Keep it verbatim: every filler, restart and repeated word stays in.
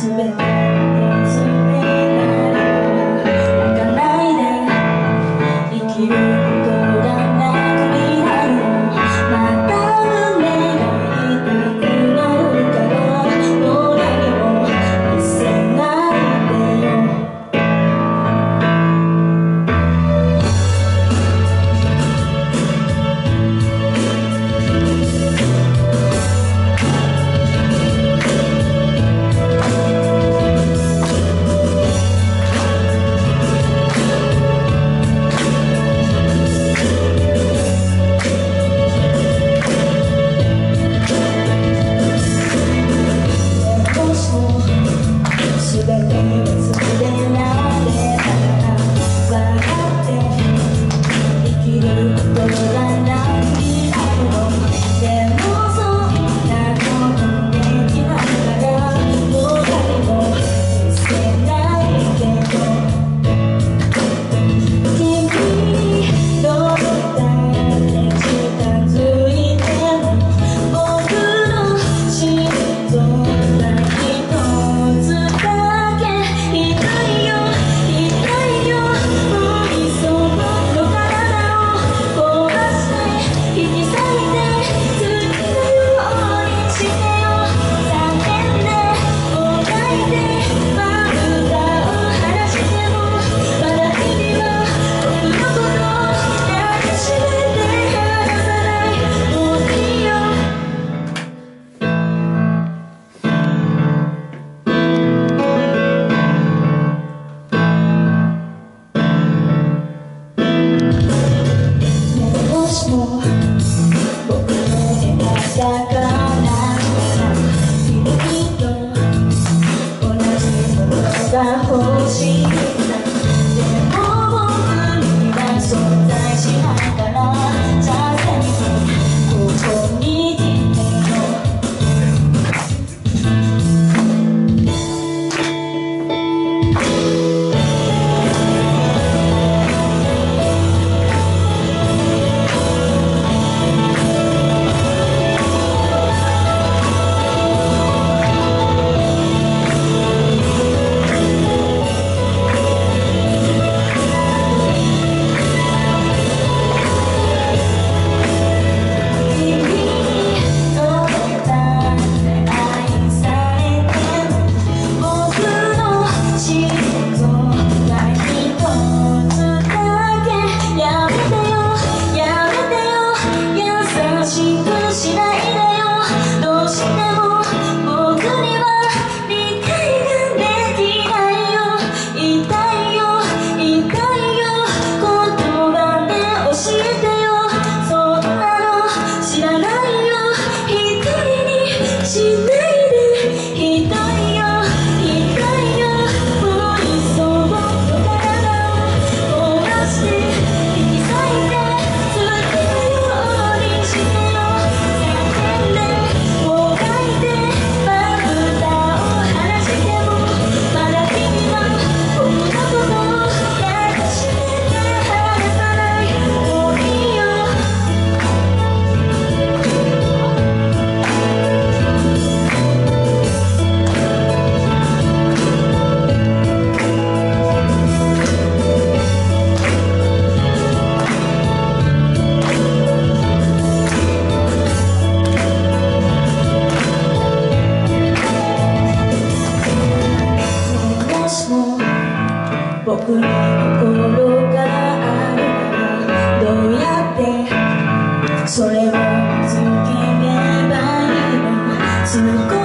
全て忘れられる泣かないで生きることがなくなるまた胸が痛くなるからもう何も見せないでよ僕の描いたから君と同じものが欲しいんだでも僕には存在しないからじゃあせめてここに来てよ僕に心があるならどうやってそれを見つければいいの